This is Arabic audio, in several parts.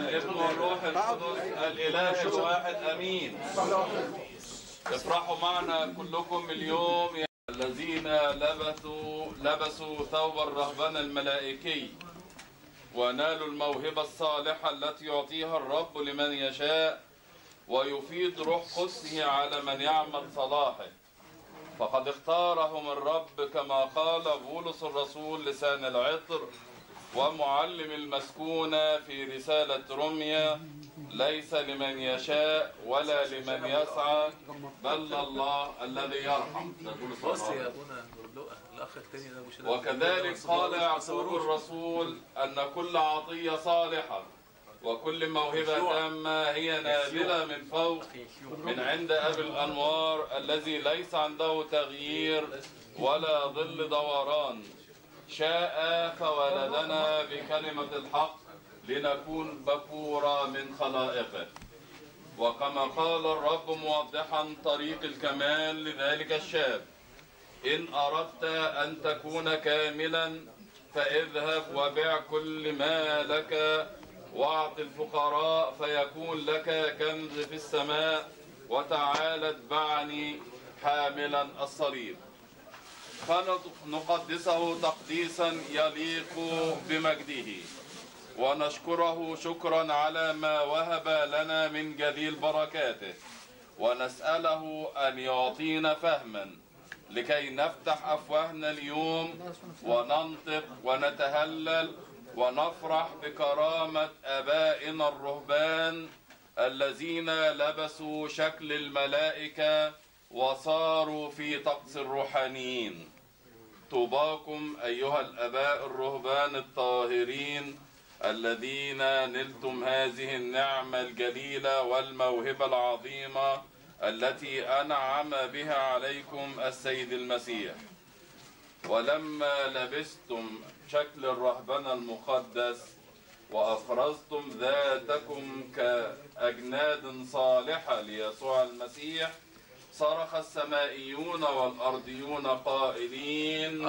والابن والروح القدس الإله الواحد أمين. افرحوا معنا كلكم اليوم يا الذين لبسوا ثوب الرهبنة الملائكي ونالوا الموهبة الصالحة التي يعطيها الرب لمن يشاء ويفيض روح قدسه على من يعمل صلاحه. فقد اختارهم الرب كما قال بولس الرسول لسان العطر ومعلم المسكونة في رسالة روميا: ليس لمن يشاء ولا لمن يسعى بل الله الذي يرحم. بص يا ابونا الاخ الثاني ده وكذلك قال يعقوب الرسول ان كل عطية صالحة وكل موهبة تامة هي نازلة من فوق من عند أبي الأنوار الذي ليس عنده تغيير ولا ظل دوران، شاء فولدنا بكلمة الحق لنكون بكورا من خلائقه. وكما قال الرب موضحا طريق الكمال لذلك الشاب: إن أردت أن تكون كاملا فاذهب وبيع كل ما لك واعط الفقراء فيكون لك كنز في السماء وتعال اتبعني حاملا الصليب. فنقدسه تقديسا يليق بمجده ونشكره شكرا على ما وهب لنا من جليل بركاته، ونسأله أن يعطينا فهما لكي نفتح أفواهنا اليوم وننطق ونتهلل ونفرح بكرامة آبائنا الرهبان الذين لبسوا شكل الملائكة وصاروا في طقس الروحانيين. طوباكم أيها الآباء الرهبان الطاهرين الذين نلتم هذه النعمة الجليلة والموهبة العظيمة التي أنعم بها عليكم السيد المسيح. ولما لبستم شكل الرهبنة المقدس وأفرزتم ذاتكم كأجناد صالحة ليسوع المسيح، صرخ السمائيون والأرضيون قائلين: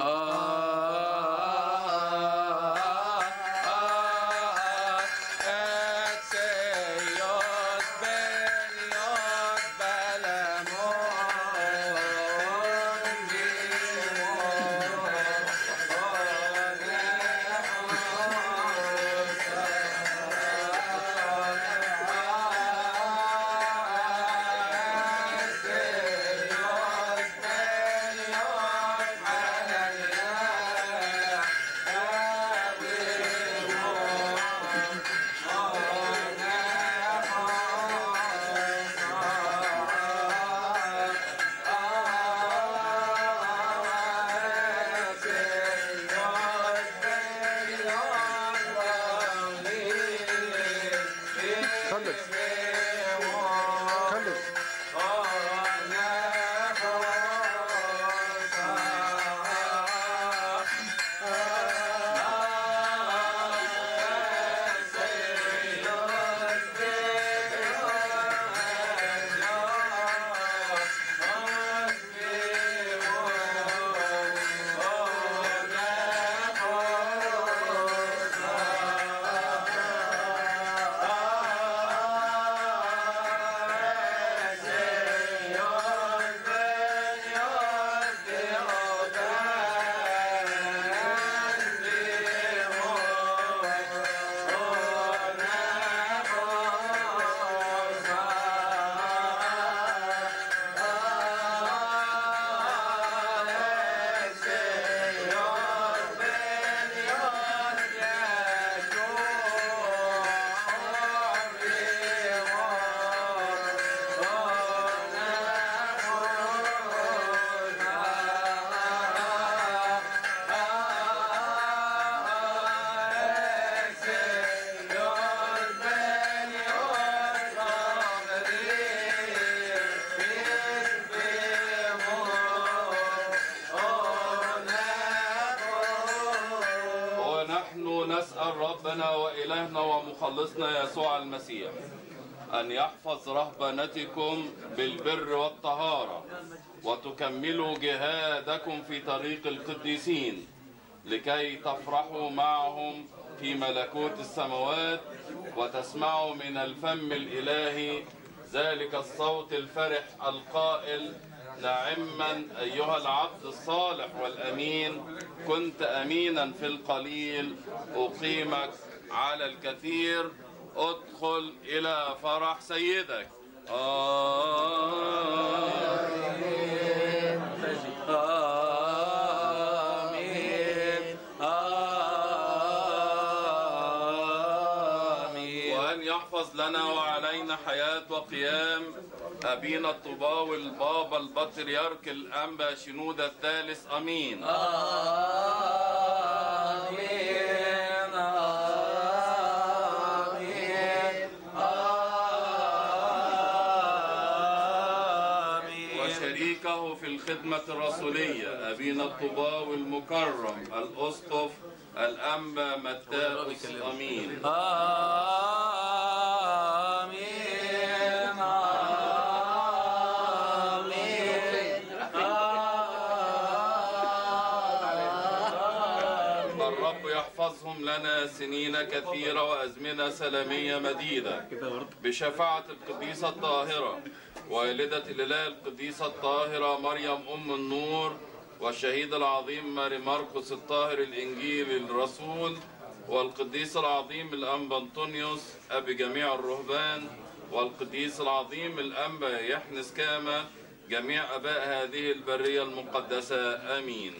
نسأل ربنا وإلهنا ومخلصنا يسوع المسيح أن يحفظ رهبنتكم بالبر والطهارة وتكملوا جهادكم في طريق القديسين لكي تفرحوا معهم في ملكوت السماوات، وتسمع من الفم الإلهي ذلك الصوت الفرح القائل: نعما أيها العبد الصالح والأمين، كنت أمينا في القليل، أقيمك على الكثير، ادخل إلى فرح سيدك. وأن يحفظ لنا وعلينا حياة وقيام أبينا الطوباوي البابا البطريرك الأنبا شنودة الثالث. آمين. وشريكه في الخدمة الرسولية أبينا الطوباوي المكرم الأسقف الأنبا متاوس. آمين. الرب يحفظهم لنا سنين كثيرة وأزمنة سلامية مديدة بشفاعة القديسة الطاهرة والدة الإله القديسة الطاهرة مريم أم النور، والشهيد العظيم ماري مرقس الطاهر الإنجيلي الرسول، والقديس العظيم الأنبا أنطونيوس أبي جميع الرهبان، والقديس العظيم الأنبا يحنس كاما، جميع أباء هذه البرية المقدسة. آمين.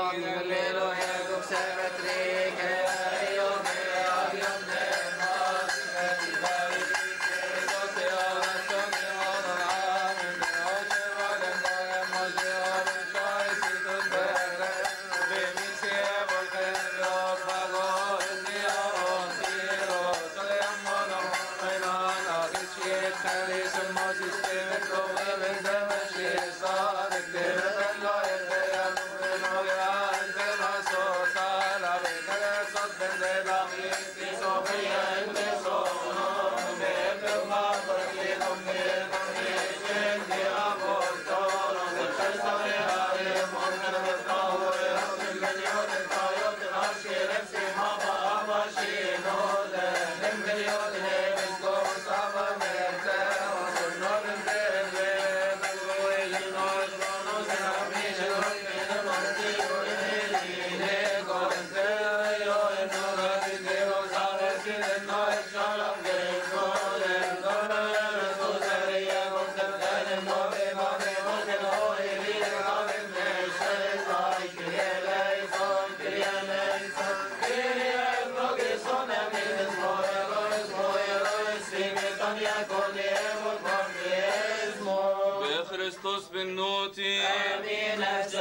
بخريستوس بالنوتي. آمين.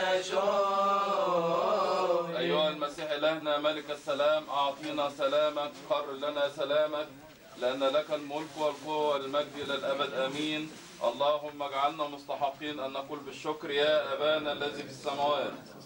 أيها المسيح إلهنا ملك السلام، أعطينا سلامك، قرر لنا سلامك، لأن لك الملك والقوة والمجد إلى الأبد. آمين. اللهم اجعلنا مستحقين أن نقول بالشكر: يا أبانا الذي في السماوات.